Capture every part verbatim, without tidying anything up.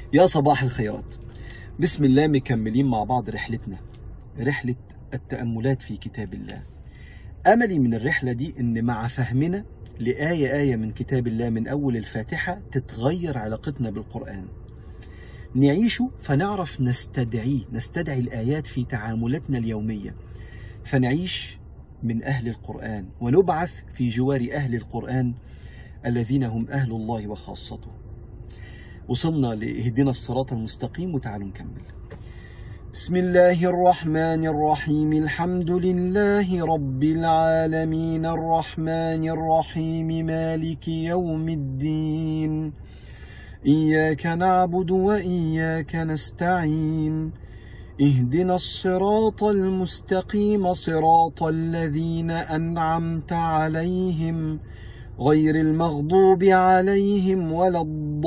يا صباح الخيرات. بسم الله، مكملين مع بعض رحلتنا، رحلة التأملات في كتاب الله. أملي من الرحلة دي إن مع فهمنا لآية آية من كتاب الله من أول الفاتحة تتغير علاقتنا بالقرآن، نعيشه فنعرف نستدعيه، نستدعي الآيات في تعاملاتنا اليومية، فنعيش من أهل القرآن ونبعث في جوار أهل القرآن الذين هم أهل الله وخاصته. وصلنا لإهدنا الصراط المستقيم، وتعالوا نكمل. بسم الله الرحمن الرحيم. الحمد لله رب العالمين الرحمن الرحيم مالك يوم الدين، إياك نعبد وإياك نستعين، اهدنا الصراط المستقيم صراط الذين أنعمت عليهم غير المغضوب عليهم ولا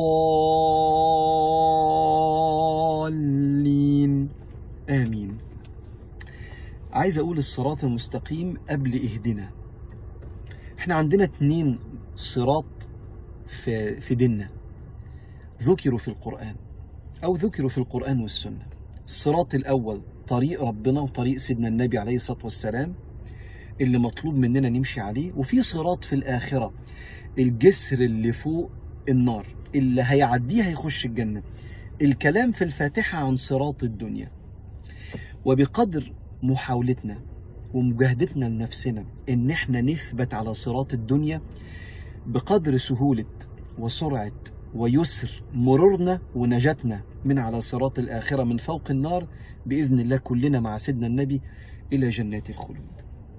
الضالين، آمين. عايز أقول الصراط المستقيم قبل اهدنا. احنا عندنا اتنين صراط في, في ديننا ذكروا في القرآن أو ذكروا في القرآن والسنة. الصراط الأول طريق ربنا وطريق سيدنا النبي عليه الصلاة والسلام اللي مطلوب مننا نمشي عليه، وفي صراط في الآخرة الجسر اللي فوق النار اللي هيعديه هيخش الجنة. الكلام في الفاتحة عن صراط الدنيا، وبقدر محاولتنا ومجاهدتنا لنفسنا ان احنا نثبت على صراط الدنيا، بقدر سهولة وسرعة ويسر مرورنا ونجاتنا من على صراط الآخرة من فوق النار بإذن الله كلنا مع سيدنا النبي إلى جنات الخلود.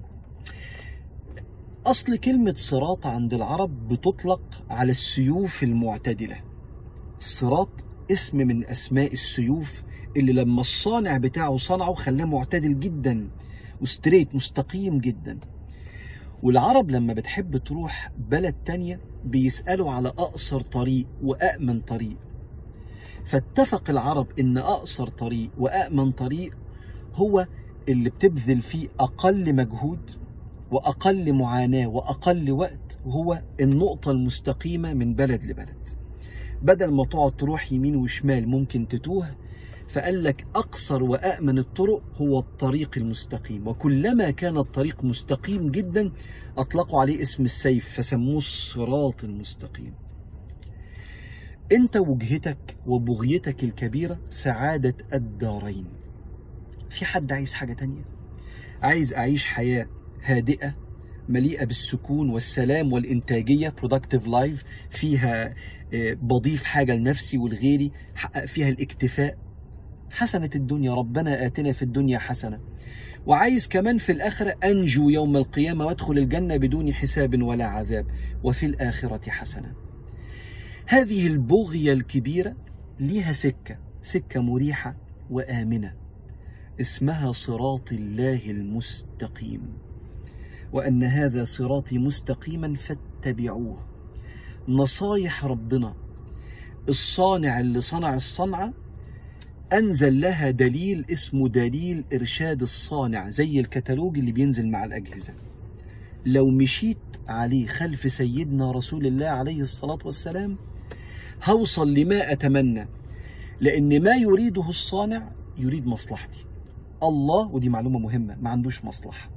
أصل كلمة صراط عند العرب بتطلق على السيوف المعتدلة. الصراط اسم من أسماء السيوف اللي لما الصانع بتاعه صنعه خلاه معتدل جدا وستريت مستقيم جدا. والعرب لما بتحب تروح بلد تانية بيسألوا على أقصر طريق وأأمن طريق، فاتفق العرب إن أقصر طريق وأأمن طريق هو اللي بتبذل فيه أقل مجهود وأقل معاناة وأقل وقت، وهو النقطة المستقيمة من بلد لبلد. بدل ما تقعد تروح يمين وشمال ممكن تتوه، فقال لك أقصر وأأمن الطرق هو الطريق المستقيم، وكلما كان الطريق مستقيم جدا أطلقوا عليه اسم السيف فسموه الصراط المستقيم. أنت وجهتك وبغيتك الكبيرة سعادة الدارين. في حد عايز حاجة تانية؟ عايز أعيش حياة هادئة مليئة بالسكون والسلام والإنتاجية productive life، فيها بضيف حاجة لنفسي ولغيري، حقق فيها الاكتفاء، حسنة الدنيا ربنا آتنا في الدنيا حسنة، وعايز كمان في الآخرة أنجو يوم القيامة وادخل الجنة بدون حساب ولا عذاب، وفي الآخرة حسنة. هذه البغية الكبيرة ليها سكة سكة مريحة وآمنة اسمها صراط الله المستقيم، وأن هذا صراطي مستقيما فاتبعوه. نصايح ربنا الصانع اللي صنع الصنعة أنزل لها دليل اسمه دليل إرشاد الصانع، زي الكتالوج اللي بينزل مع الأجهزة. لو مشيت عليه خلف سيدنا رسول الله عليه الصلاة والسلام هوصل لما أتمنى، لأن ما يريده الصانع يريد مصلحتي. الله، ودي معلومة مهمة، ما عندوش مصلحة.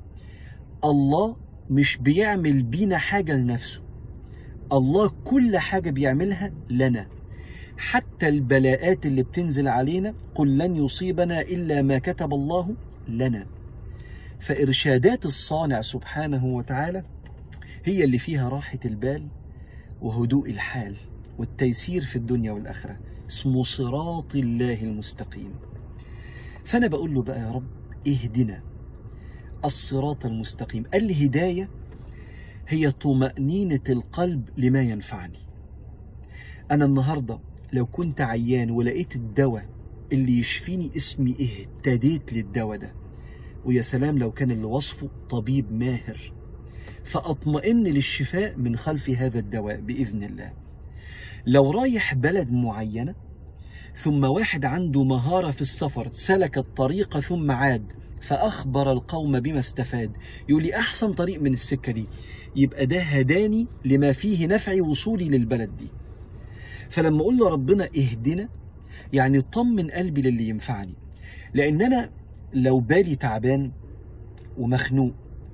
الله مش بيعمل بينا حاجة لنفسه، الله كل حاجة بيعملها لنا، حتى البلاءات اللي بتنزل علينا قل لن يصيبنا إلا ما كتب الله لنا. فإرشادات الصانع سبحانه وتعالى هي اللي فيها راحة البال وهدوء الحال والتيسير في الدنيا والآخرة، اسمه صراط الله المستقيم. فأنا بقول له بقى يا رب اهدنا الصراط المستقيم. الهداية هي طمأنينة القلب لما ينفعني. أنا النهاردة لو كنت عيان ولقيت الدواء اللي يشفيني اسمي اهتديت للدواء ده، ويا سلام لو كان اللي وصفه طبيب ماهر، فأطمئن للشفاء من خلف هذا الدواء بإذن الله. لو رايح بلد معينة ثم واحد عنده مهارة في السفر سلك الطريق ثم عاد فأخبر القوم بما استفاد، يقول لي أحسن طريق من السكة دي، يبقى ده هداني لما فيه نفعي وصولي للبلد دي. فلما أقول له ربنا اهدنا يعني طمن قلبي للي ينفعني. لأن أنا لو بالي تعبان ومخنوق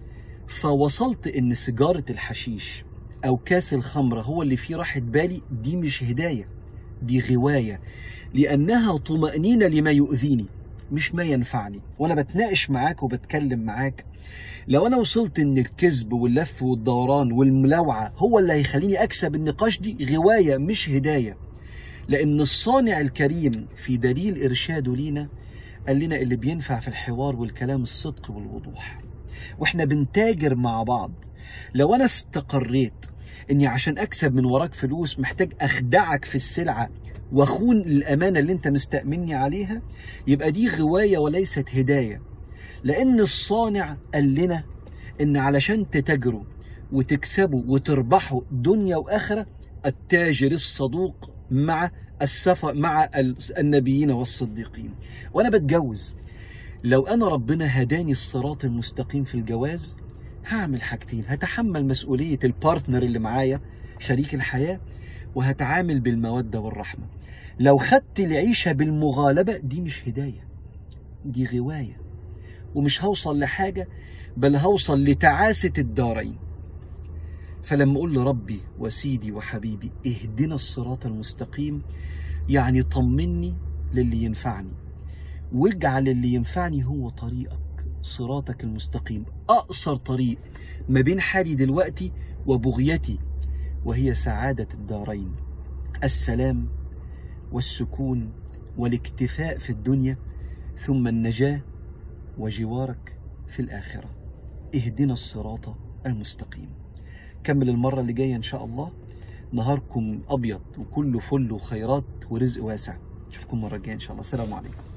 فوصلت إن سيجارة الحشيش أو كاس الخمرة هو اللي فيه راحة بالي، دي مش هداية، دي غواية، لأنها طمأنينة لما يؤذيني مش ما ينفعني. وأنا بتناقش معاك وبتكلم معاك، لو أنا وصلت إن الكذب واللف والدوران والملاوعة هو اللي هيخليني أكسب النقاش، دي غواية مش هداية. لأن الصانع الكريم في دليل إرشاده لينا قال لنا اللي بينفع في الحوار والكلام الصدق والوضوح. واحنا بنتاجر مع بعض. لو انا استقريت اني عشان اكسب من وراك فلوس محتاج اخدعك في السلعة واخون الامانة اللي انت مستأمني عليها، يبقى دي غواية وليست هداية. لان الصانع قال لنا ان علشان تتاجروا وتكسبوا وتربحوا دنيا واخرة، التاجر الصدوق مع السفر مع النبيين والصديقين. وانا بتجوز، لو أنا ربنا هداني الصراط المستقيم في الجواز هعمل حاجتين: هتحمل مسؤولية البارتنر اللي معايا شريك الحياة، وهتعامل بالمودة والرحمة. لو خدت العيشة بالمغالبة دي مش هداية، دي غواية، ومش هوصل لحاجة بل هوصل لتعاسة الدارين. فلما أقول لربي وسيدي وحبيبي اهدنا الصراط المستقيم، يعني طمني للي ينفعني، واجعل اللي ينفعني هو طريقك صراطك المستقيم، أقصر طريق ما بين حالي دلوقتي وبغيتي، وهي سعادة الدارين: السلام والسكون والاكتفاء في الدنيا، ثم النجاة وجوارك في الآخرة. اهدنا الصراط المستقيم. كمل المرة اللي جاية إن شاء الله. نهاركم أبيض وكله فل وخيرات ورزق واسع. أشوفكم مرة الجاية إن شاء الله. السلام عليكم.